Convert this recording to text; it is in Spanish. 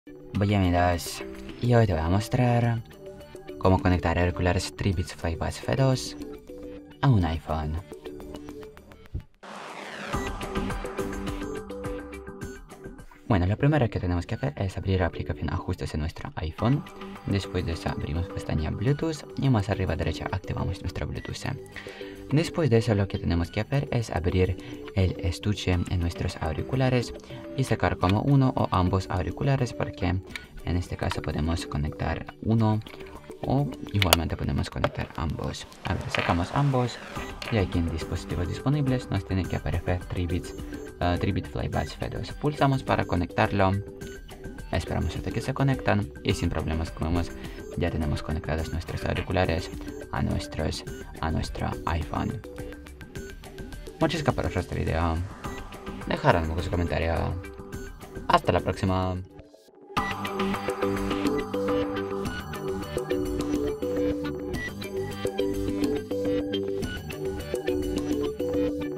Bienvenidos, y hoy te voy a mostrar cómo conectar auriculares 3 Beats FlyBuds F2 a un iPhone. Bueno, lo primero que tenemos que hacer es abrir la aplicación Ajustes en nuestro iPhone. Después de eso abrimos pestaña Bluetooth y más arriba a derecha activamos nuestro Bluetooth. Después de eso lo que tenemos que hacer es abrir el estuche en nuestros auriculares y sacar como uno o ambos auriculares, porque en este caso podemos conectar uno o igualmente podemos conectar ambos. A ver, sacamos ambos y aquí en dispositivos disponibles nos tiene que aparecer 3 Beats FlyBuds F2. Pulsamos para conectarlo, esperamos hasta que se conectan y sin problemas, como vemos, ya tenemos conectados nuestros auriculares a nuestro iPhone. Muchas gracias por este video. Dejar algún comentario. Hasta la próxima.